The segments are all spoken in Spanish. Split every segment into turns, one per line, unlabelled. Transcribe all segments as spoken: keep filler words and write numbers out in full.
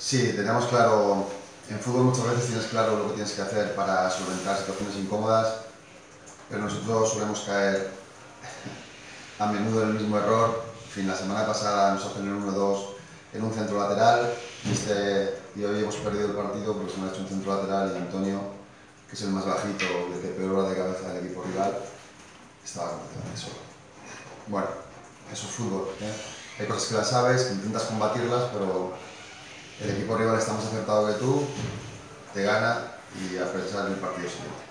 Sí, teníamos claro, en fútbol muchas veces tienes claro lo que tienes que hacer para solventar situaciones incómodas, pero nosotros solemos caer a menudo en el mismo error. En fin, la semana pasada nos hacen el uno dos en un centro lateral y, este, y hoy hemos perdido el partido porque se nos ha hecho un centro lateral y Antonio, que es el más bajito y el que peor va de cabeza del equipo rival, estaba completamente solo. Bueno, eso es fútbol, ¿eh? Hay cosas que las sabes, que intentas combatirlas, pero el equipo rival está más acertado que tú, te gana y a pensar en el partido siguiente.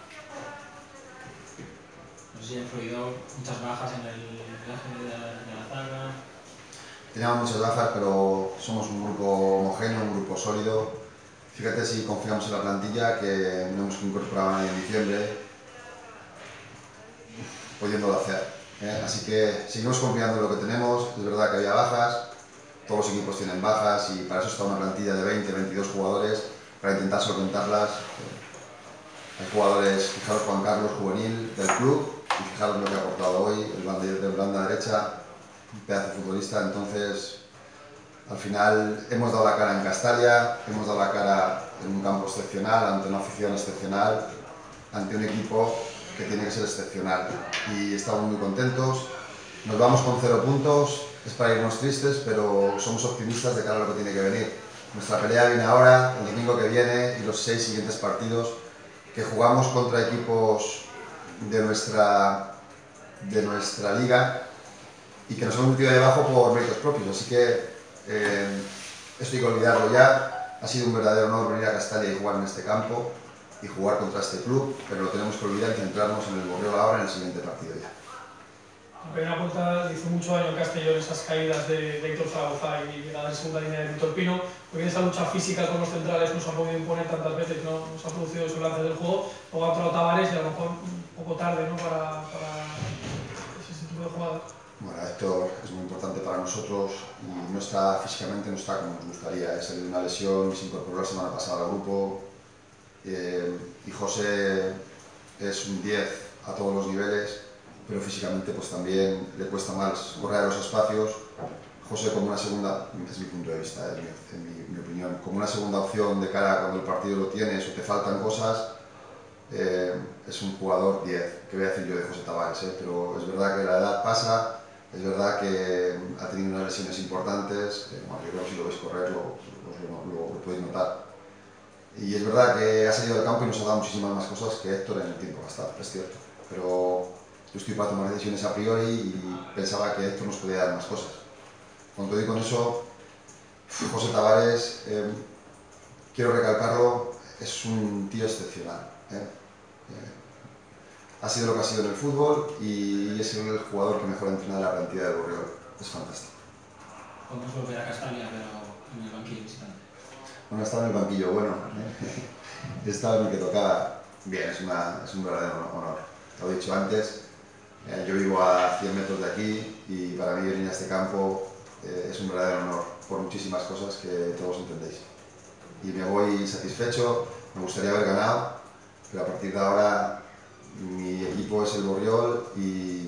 No sé si ha influido muchas bajas en el viaje de la, de la zaga.
Teníamos muchas bajas, pero somos un grupo homogéneo, un grupo sólido. Fíjate si confiamos en la plantilla, que no hemos incorporado a nadie en diciembre, pudiéndolo hacer, ¿eh? Así que seguimos confiando en lo que tenemos. Es verdad que había bajas, todos los equipos tienen bajas y para eso está una plantilla de veinte, veintidós jugadores, para intentar solventarlas. Hay jugadores, fijaros Juan Carlos, juvenil del club, y fijaros lo que ha aportado hoy, el banda, de banda derecha, un pedazo de futbolista. Entonces, al final hemos dado la cara en Castalia, hemos dado la cara en un campo excepcional, ante una afición excepcional, ante un equipo que tiene que ser excepcional. Y estamos muy contentos. Nos vamos con cero puntos, es para irnos tristes, pero somos optimistas de cara a lo que tiene que venir. Nuestra pelea viene ahora, el domingo que viene y los seis siguientes partidos, que jugamos contra equipos de nuestra, de nuestra liga y que nos hemos metido debajo por méritos propios. Así que eh, esto hay que olvidarlo ya. Ha sido un verdadero honor venir a Castalia y jugar en este campo y jugar contra este club, pero lo tenemos que olvidar y centrarnos en el Borriol ahora, en el siguiente partido ya.
La primera vuelta le hizo mucho daño a Castellón esas caídas de, de Héctor Zaragoza y llegadas en segunda línea de Víctor Pino, porque en esa lucha física con los centrales nos ha podido imponer tantas veces, ¿no? Nos ha producido esos lances del juego. Luego ha entrado Tavares y a lo mejor un poco tarde, ¿no? para, para ese tipo de jugadas.
Bueno, Héctor es muy importante para nosotros y no está físicamente, no está como nos gustaría. Es de una lesión, se incorporó la semana pasada al grupo eh, y José es un diez a todos los niveles, pero físicamente pues también le cuesta más correr a los espacios. José como una segunda, es mi punto de vista, es mi, mi, mi opinión, como una segunda opción de cara a cuando el partido lo tienes o te faltan cosas, eh, es un jugador diez, que voy a decir yo de José Tavares, eh, pero es verdad que la edad pasa, es verdad que ha tenido unas lesiones importantes, eh, bueno, yo creo que si lo veis correr lo, lo, lo, lo podéis notar. Y es verdad que ha salido del campo y nos ha dado muchísimas más cosas que Héctor en el tiempo gastado, es cierto, pero yo estoy para tomar decisiones a priori y pensaba que Héctor nos podía dar más cosas. Cuando te digo con eso, José Tavares, eh, quiero recalcarlo, es un tío excepcional. ¿eh? Eh, ha sido lo que ha sido en el fútbol y es el jugador que mejor entrena de la plantilla del Borriol. Es fantástico.
Podemos volver a Castalia, pero en el banquillo visitante.
Bueno, estaba en el banquillo, bueno, ¿eh? Estaba en el que tocaba. Bien, es, una, es un verdadero honor. Lo he dicho antes, eh, yo vivo a cien metros de aquí y para mí venir a este campo eh, es un verdadero honor por muchísimas cosas que todos entendéis. Y me voy satisfecho, me gustaría haber ganado, pero a partir de ahora mi equipo es el Borriol y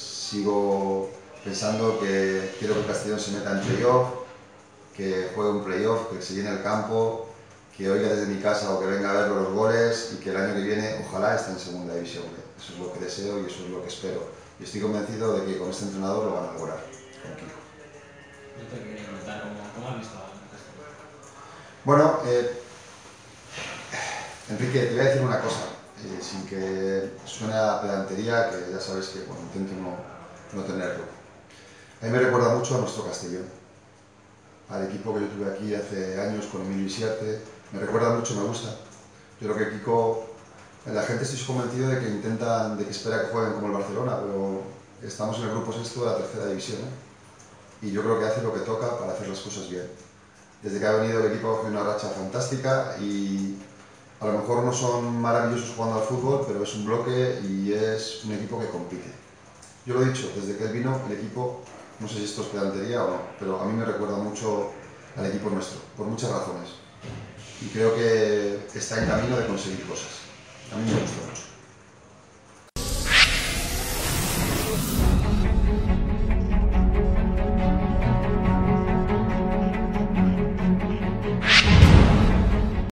sigo pensando que quiero que el Castellón se meta en playoff, que juegue un playoff, que se llene el campo, que oiga desde mi casa o que venga a ver los goles y que el año que viene ojalá esté en segunda división. Eso es lo que deseo y eso es lo que espero. Y estoy convencido de que con este entrenador lo van a lograr. Tranquilo.
Yo te quería comentar cómo, cómo has visto a Castellón.
Bueno, eh, Enrique, te voy a decir una cosa, eh, sin que suene a pedantería, que ya sabes que bueno, intento no, no tenerlo. A mí me recuerda mucho a nuestro Castellón, al equipo que yo tuve aquí hace años con Emilio Isiarte. Me recuerda mucho, me gusta. Yo creo que Kiko, la gente estoy convencido de que intentan, de que espera que jueguen como el Barcelona, pero estamos en el grupo sexto de la tercera división, ¿eh? Y yo creo que hace lo que toca para hacer las cosas bien. Desde que ha venido el equipo ha cogido una racha fantástica y a lo mejor no son maravillosos jugando al fútbol, pero es un bloque y es un equipo que compite. Yo lo he dicho, desde que él vino, el equipo, no sé si esto es pedantería o no, pero a mí me recuerda mucho al equipo nuestro, por muchas razones. Y creo que está en camino de conseguir cosas. A mí me gusta mucho.